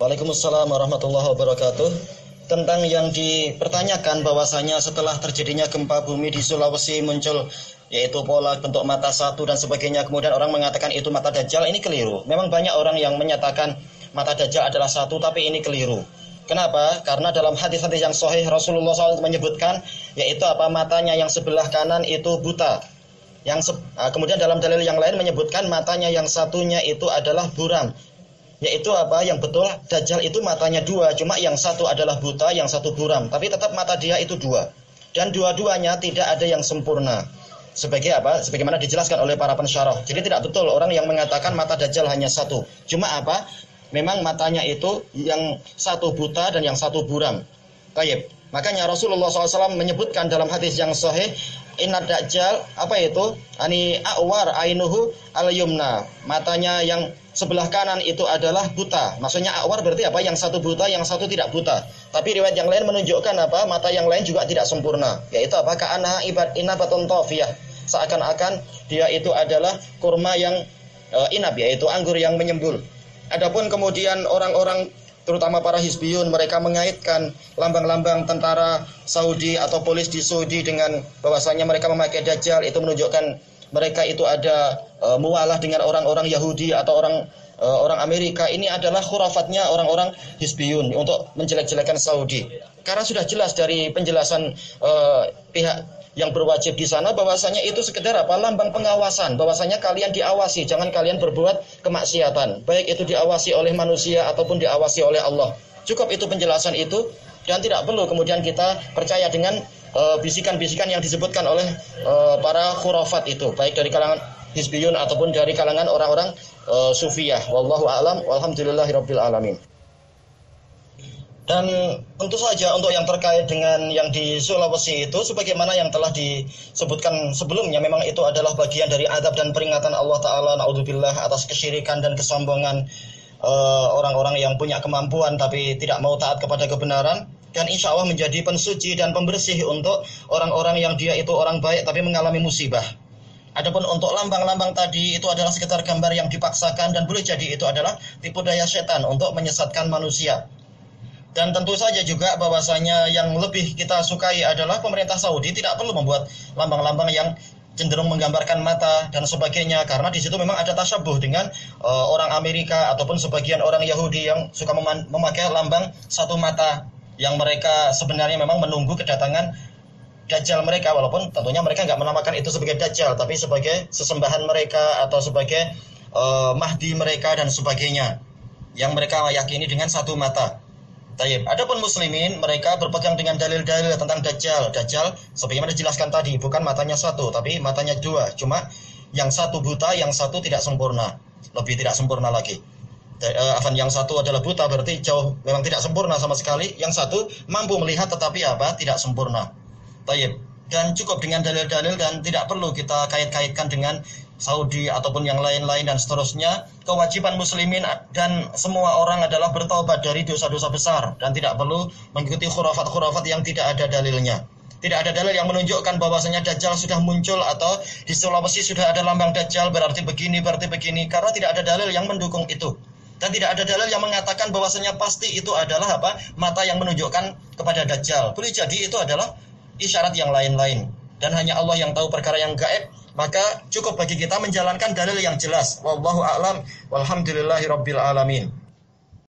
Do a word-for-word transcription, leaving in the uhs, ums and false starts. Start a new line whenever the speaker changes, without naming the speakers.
Waalaikumsalam warahmatullahi wabarakatuh. Tentang yang dipertanyakan bahwasanya setelah terjadinya gempa bumi di Sulawesi muncul yaitu pola bentuk mata satu dan sebagainya, kemudian orang mengatakan itu mata Dajjal, ini keliru. Memang banyak orang yang menyatakan mata Dajjal adalah satu, tapi ini keliru. Kenapa? Karena dalam hadis-hadis yang sahih Rasulullah shallallahu alaihi wasallam menyebutkan yaitu apa, matanya yang sebelah kanan itu buta. Yang se kemudian dalam dalil yang lain menyebutkan matanya yang satunya itu adalah buram. Yaitu apa, yang betul Dajjal itu matanya dua, cuma yang satu adalah buta, yang satu buram, tapi tetap mata dia itu dua. Dan dua-duanya tidak ada yang sempurna. Sebagai apa? Sebagaimana dijelaskan oleh para pensyarah. Jadi tidak betul orang yang mengatakan mata Dajjal hanya satu. Cuma apa? Memang matanya itu yang satu buta dan yang satu buram. Baik. Makanya Rasulullah shallallahu alaihi wasallam menyebutkan dalam hadis yang sahih, inna Dajjal, apa itu? Ani a'war ainuhu al-yumna. Matanya yang sebelah kanan itu adalah buta. Maksudnya a'war berarti apa? Yang satu buta, yang satu tidak buta. Tapi riwayat yang lain menunjukkan apa? Mata yang lain juga tidak sempurna. Yaitu apa? Ka'annaha ibad inabatun tafiyah. Seakan-akan dia itu adalah kurma yang e, inab, yaitu anggur yang menyembul. Adapun kemudian orang-orang terutama para Hizbiyun, mereka mengaitkan lambang-lambang tentara Saudi atau polis di Saudi dengan bahwasanya mereka memakai Dajjal, itu menunjukkan mereka itu ada e, mualah dengan orang-orang Yahudi atau orang e, orang Amerika. Ini adalah khurafatnya orang-orang Hizbiyun untuk menjelek-jelekan Saudi. Karena sudah jelas dari penjelasan e, pihak yang berwajib di sana bahwasanya itu sekedar apa, lambang pengawasan, bahwasanya kalian diawasi, jangan kalian berbuat kemaksiatan, baik itu diawasi oleh manusia ataupun diawasi oleh Allah. Cukup itu penjelasan itu, dan tidak perlu kemudian kita percaya dengan bisikan-bisikan uh, yang disebutkan oleh uh, para khurafat itu, baik dari kalangan Hizbiyun ataupun dari kalangan orang-orang uh, Sufiyah. Wallahu a'lam, walhamdulillahirabbil alamin. Dan tentu saja untuk yang terkait dengan yang di Sulawesi itu, sebagaimana yang telah disebutkan sebelumnya, memang itu adalah bagian dari adab dan peringatan Allah Ta'ala, na'udzubillah, atas kesyirikan dan kesombongan orang-orang uh, yang punya kemampuan tapi tidak mau taat kepada kebenaran. Dan insya Allah menjadi pensuci dan pembersih untuk orang-orang yang dia itu orang baik tapi mengalami musibah. Adapun untuk lambang-lambang tadi, itu adalah sekitar gambar yang dipaksakan dan boleh jadi itu adalah tipu daya setan untuk menyesatkan manusia. Dan tentu saja juga bahwasanya yang lebih kita sukai adalah pemerintah Saudi tidak perlu membuat lambang-lambang yang cenderung menggambarkan mata dan sebagainya, karena di situ memang ada tasyabuh dengan uh, orang Amerika ataupun sebagian orang Yahudi yang suka memakai lambang satu mata, yang mereka sebenarnya memang menunggu kedatangan Dajjal mereka, walaupun tentunya mereka nggak menamakan itu sebagai Dajjal, tapi sebagai sesembahan mereka atau sebagai uh, Mahdi mereka dan sebagainya, yang mereka yakini dengan satu mata. Taib. Adapun muslimin, mereka berpegang dengan dalil-dalil tentang Dajjal. Dajjal sebagaimana dijelaskan tadi, bukan matanya satu, tapi matanya dua. Cuma yang satu buta, yang satu tidak sempurna. Lebih tidak sempurna lagi. Uh, Afan, yang satu adalah buta, berarti jauh memang tidak sempurna sama sekali. Yang satu mampu melihat tetapi apa? Tidak sempurna. Taib. Dan cukup dengan dalil-dalil dan tidak perlu kita kait-kaitkan dengan Saudi ataupun yang lain-lain dan seterusnya. Kewajiban muslimin dan semua orang adalah bertaubat dari dosa-dosa besar dan tidak perlu mengikuti khurafat-khurafat yang tidak ada dalilnya. Tidak ada dalil yang menunjukkan bahwasanya Dajjal sudah muncul atau di Sulawesi sudah ada lambang Dajjal berarti begini, berarti begini, karena tidak ada dalil yang mendukung itu. Dan tidak ada dalil yang mengatakan bahwasanya pasti itu adalah apa? Mata yang menunjukkan kepada Dajjal. Boleh jadi itu adalah isyarat yang lain-lain. Dan hanya Allah yang tahu perkara yang gaib. Maka cukup bagi kita menjalankan dalil yang jelas. Wallahu a'lam, walhamdulillahirabbil alamin.